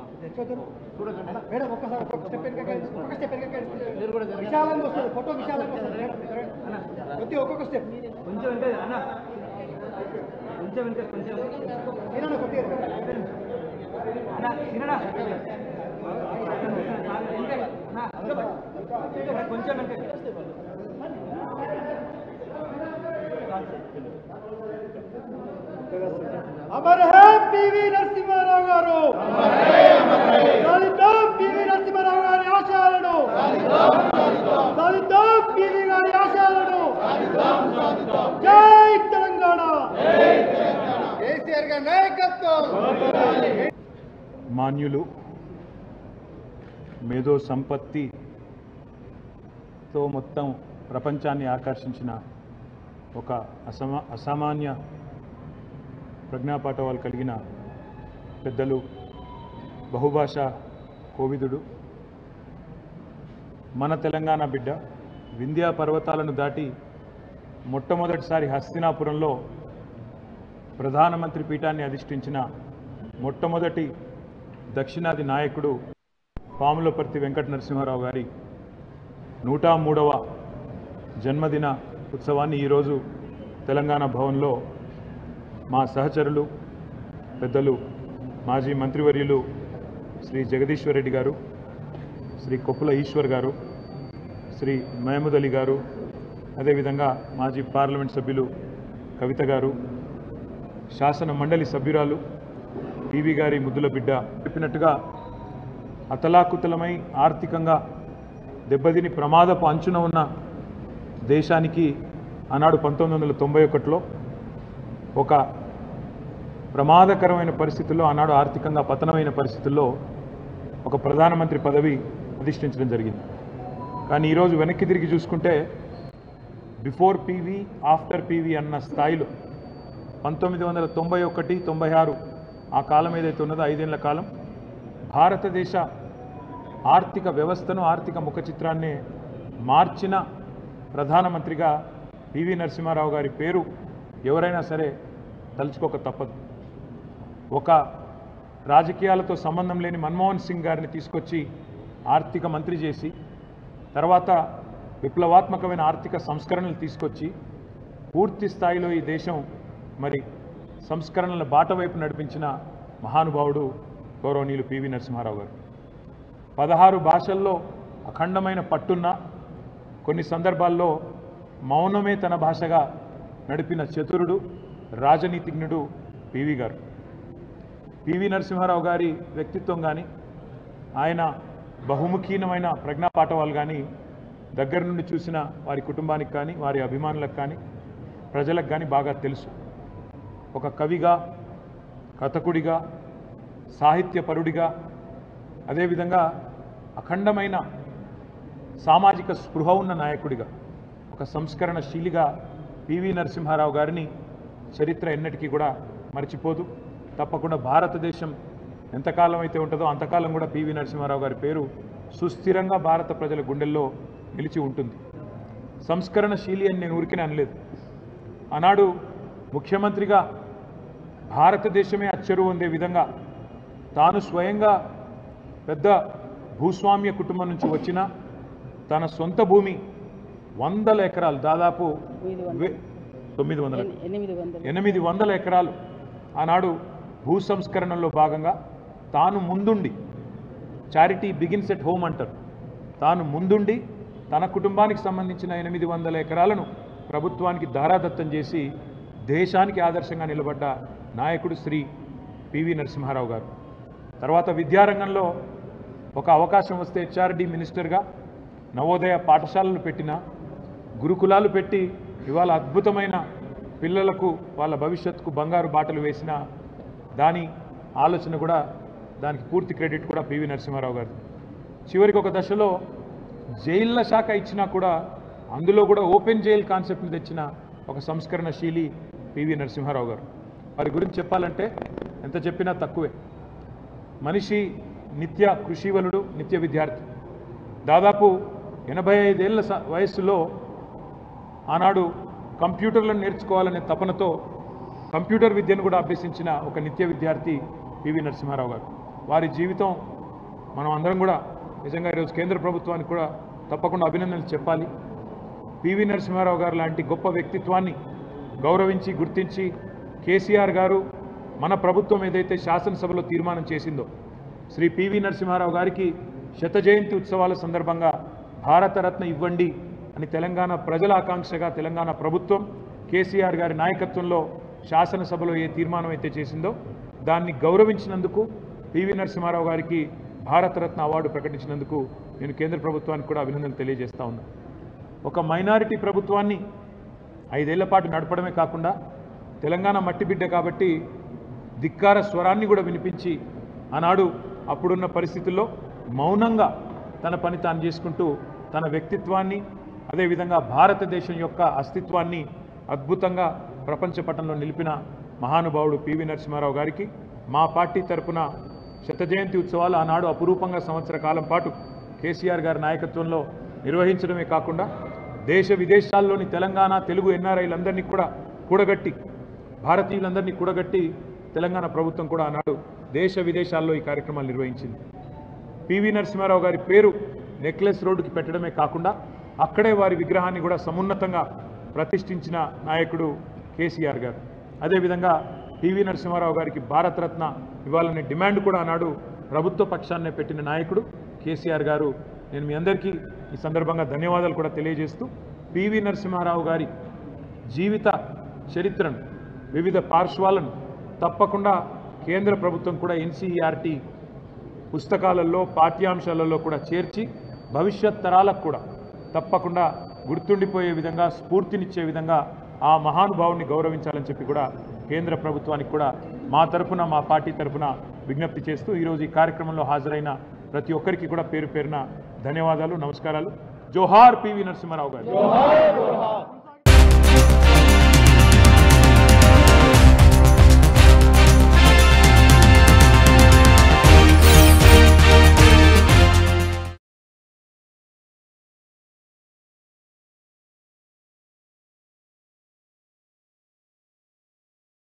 Madam ఒక్కసారి విశాలంగా వస్తుంది ఫోటో విశాలంగా వస్తుంది కొద్దిగా ఒక్కొక్క స్టెప్ కొంచెం వెంట అన్న కొంచెం వెంట కొంచెం కొద్దిగా కొంచెం వెంట अमर है पीवी नरसिंहाराव गारू सालिदां पीवी नरसिंहाराव गारी आशयाలను सालिदां पीवी गारी आशयाలను जय तेलंगाణ केसीआर గారి నాయకత్వం మాన్యులు మేధో సంపత్తితో మొత్తం ప్రపంచాన్ని ఆకర్షించిన ఒక అసామాన్య ప్రజ్ఞాపాఠవాలు కలిగిన పెద్దలు బహుభాషా కోవిదుడు మన తెలంగాణ బిడ్డ వింధ్యా పర్వతాలను దాటి మొట్టమొదటిసారి హస్తినాపురంలో ప్రధానమంత్రి పీఠాన్ని అధిష్ఠించిన మొట్టమొదటి దక్షిణాది నాయకుడు పాములపర్తి వెంకట నరసింహారావు గారి 103వ జన్మదిన ఉత్సవాన్ని ఈరోజు తెలంగాణ భవన్లో మా సహచరులు పెద్దలు మాజీ మంత్రివర్యులు శ్రీ జగదీశ్వర్ రెడ్డి గారు, శ్రీ కొప్పుల ఈశ్వర్ గారు, శ్రీ మహమూద్ అలీ గారు, అదేవిధంగా మాజీ పార్లమెంట్ సభ్యులు కవిత గారు, శాసన మండలి సభ్యురాలు టీవీ గారి ముద్దుల బిడ్డ చెప్పినట్టుగా అతలాకుతలమై ఆర్థికంగా దెబ్బతిని ప్రమాదపు అంచున ఉన్న దేశానికి ఆనాడు 1991లో ఒక ప్రమాదకరమైన పరిస్థితుల్లో ఆనాడు ఆర్థికంగా పతనమైన పరిస్థితుల్లో ఒక ప్రధానమంత్రి పదవి అధిష్ఠించడం జరిగింది. కానీ ఈరోజు వెనక్కి తిరిగి చూసుకుంటే బిఫోర్ పీవీ ఆఫ్టర్ పీవీ అన్న స్థాయిలో 1991-96 ఆ కాలం ఏదైతే ఉన్నదో 5 ఏళ్ల కాలం భారతదేశ ఆర్థిక వ్యవస్థను ఆర్థిక ముఖ చిత్రాన్ని మార్చిన ప్రధానమంత్రిగా పివి నరసింహారావు గారి పేరు ఎవరైనా సరే తలుచుకోక తప్పదు. ఒక రాజకీయాలతో సంబంధం లేని మన్మోహన్ సింగ్ గారిని తీసుకొచ్చి ఆర్థిక మంత్రి చేసి తర్వాత విప్లవాత్మకమైన ఆర్థిక సంస్కరణలు తీసుకొచ్చి పూర్తి స్థాయిలో ఈ దేశం మరి సంస్కరణల బాట వైపు నడిపించిన మహానుభావుడు గౌరవనీయులు పివి నరసింహారావు గారు. 16 భాషల్లో అఖండమైన పట్టున్న కొన్ని సందర్భాల్లో మౌనమే తన భాషగా నడిపిన చతురుడు రాజనీతిజ్ఞుడు పివి గారు. పివి నరసింహారావు గారి వ్యక్తిత్వం కానీ ఆయన బహుముఖీనమైన ప్రజ్ఞాపాఠవాలు కానీ దగ్గర నుండి చూసిన వారి కుటుంబానికి కానీ వారి అభిమానులకు కానీ ప్రజలకు కానీ బాగా తెలుసు. ఒక కవిగా, కథకుడిగా, సాహిత్యపరుడిగా, అదేవిధంగా అఖండమైన సామాజిక స్పృహ ఉన్న నాయకుడిగా, ఒక సంస్కరణశీలిగా పివి నరసింహారావు గారిని చరిత్ర ఎన్నటికీ కూడా మర్చిపోదు. తప్పకుండా భారతదేశం ఎంతకాలం అయితే ఉంటుందో అంతకాలం కూడా పివి నరసింహారావు గారి పేరు సుస్థిరంగా భారత ప్రజల గుండెల్లో నిలిచి ఉంటుంది. సంస్కరణశీలి అని నేను ఊరికనే అనలేదు. ఆనాడు ముఖ్యమంత్రిగా భారతదేశమే అచ్చరు పొందే విధంగా తాను స్వయంగా పెద్ద భూస్వామ్య కుటుంబం నుంచి వచ్చిన తన సొంత భూమి 100 ఎకరాలు, దాదాపు 800 ఎకరాలు ఆనాడు భూ సంస్కరణలో భాగంగా తాను ముందుండి, చారిటీ బిగిన్స్ ఎట్ హోమ్ అంటారు, తాను ముందుండి తన కుటుంబానికి సంబంధించిన 800 ఎకరాలను ప్రభుత్వానికి దారాదత్తం చేసి దేశానికి ఆదర్శంగా నిలబడ్డ నాయకుడు శ్రీ పివి నరసింహారావు గారు. తర్వాత విద్యారంగంలో ఒక అవకాశం వస్తే హెచ్ఆర్డి మినిస్టర్గా నవోదయ పాఠశాలలు పెట్టిన, గురుకులాలు పెట్టి ఇవాళ అద్భుతమైన పిల్లలకు వాళ్ళ భవిష్యత్తుకు బంగారు బాటలు వేసిన దాని ఆలోచన కూడా, దానికి పూర్తి క్రెడిట్ కూడా పివి నరసింహారావు గారు. చివరికి ఒక దశలో జైళ్ళ శాఖ ఇచ్చినా కూడా అందులో కూడా ఓపెన్ జైల్ కాన్సెప్ట్ని తెచ్చిన ఒక సంస్కరణశీలి పివి నరసింహారావు గారు. వారి గురించి చెప్పాలంటే ఎంత చెప్పినా తక్కువే. మనిషి నిత్య కృషివలుడు, నిత్య విద్యార్థి. దాదాపు 85 ఏళ్ల వయస్సులో ఆనాడు కంప్యూటర్లను నేర్చుకోవాలనే తపనతో కంప్యూటర్ విద్యను కూడా అభ్యసించిన ఒక నిత్య విద్యార్థి పివి నరసింహారావు గారు. వారి జీవితం మనం అందరం కూడా నిజంగా ఈరోజు కేంద్ర ప్రభుత్వానికి కూడా తప్పకుండా అభినందనలు చెప్పాలి. పివి నరసింహారావు గారు లాంటి గొప్ప వ్యక్తిత్వాన్ని గౌరవించి గుర్తించి కేసీఆర్ గారు మన ప్రభుత్వం ఏదైతే శాసనసభలో తీర్మానం చేసిందో శ్రీ పివి నరసింహారావు గారికి శత జయంతి ఉత్సవాల సందర్భంగా భారతరత్న ఇవ్వండి అని తెలంగాణ ప్రజల ఆకాంక్షగా తెలంగాణ ప్రభుత్వం కేసీఆర్ గారి నాయకత్వంలో శాసనసభలో ఏ తీర్మానం అయితే చేసిందో దాన్ని గౌరవించినందుకు పివి నరసింహారావు గారికి భారతరత్న అవార్డు ప్రకటించినందుకు నేను కేంద్ర ప్రభుత్వానికి కూడా అభినందనలు తెలియజేస్తా ఉన్నాను. ఒక మైనారిటీ ప్రభుత్వాన్ని 5 ఏళ్ల పాటు నడపడమే కాకుండా తెలంగాణ మట్టిబిడ్డ కాబట్టి ధిక్కార స్వరాన్ని కూడా వినిపించి ఆనాడు అప్పుడున్న పరిస్థితుల్లో మౌనంగా తన పని తాను చేసుకుంటూ తన వ్యక్తిత్వాన్ని అదేవిధంగా భారతదేశం యొక్క అస్తిత్వాన్ని అద్భుతంగా ప్రపంచ పటంలో నిలిపిన మహానుభావుడు పివి నరసింహారావు గారికి మా పార్టీ తరపున శత జయంతి ఉత్సవాలు ఆనాడు అపురూపంగా సంవత్సర కాలం పాటు కేసీఆర్ గారి నాయకత్వంలో నిర్వహించడమే కాకుండా దేశ విదేశాల్లోని తెలంగాణ తెలుగు ఎన్ఆర్ఐలందరినీ కూడా కూడగట్టి భారతీయులందరినీ కూడగట్టి తెలంగాణ ప్రభుత్వం కూడా ఆనాడు దేశ విదేశాల్లో ఈ కార్యక్రమాలు నిర్వహించింది. పివి నరసింహారావు గారి పేరు నెక్లెస్ రోడ్డుకి పెట్టడమే కాకుండా అక్కడే వారి విగ్రహాన్ని కూడా సమున్నతంగా ప్రతిష్ఠించిన నాయకుడు కేసీఆర్ గారు. అదేవిధంగా పివి నరసింహారావు గారికి భారతరత్న ఇవ్వాలనే డిమాండ్ కూడా ఆనాడు ప్రభుత్వ పక్షాన్నే పెట్టిన నాయకుడు కేసీఆర్ గారు. నేను మీ అందరికీ ఈ సందర్భంగా ధన్యవాదాలు కూడా తెలియజేస్తూ పివి నరసింహారావు గారి జీవిత చరిత్రను వివిధ పార్శ్వాలను తప్పకుండా కేంద్ర ప్రభుత్వం కూడా ఎన్సీఈఆర్టీ పుస్తకాలలో పాఠ్యాంశాలలో కూడా చేర్చి భవిష్యత్ తరాలకు కూడా తప్పకుండా గుర్తుండిపోయే విధంగా స్ఫూర్తినిచ్చే విధంగా ఆ మహానుభావుని గౌరవించాలని చెప్పి కూడా కేంద్ర ప్రభుత్వానికి కూడా మా తరఫున మా పార్టీ తరఫున విజ్ఞప్తి చేస్తూ ఈరోజు ఈ కార్యక్రమంలో హాజరైన ప్రతి ఒక్కరికి కూడా పేరు పేరున ధన్యవాదాలు, నమస్కారాలు. జోహార్ పివి నరసింహారావు గారు.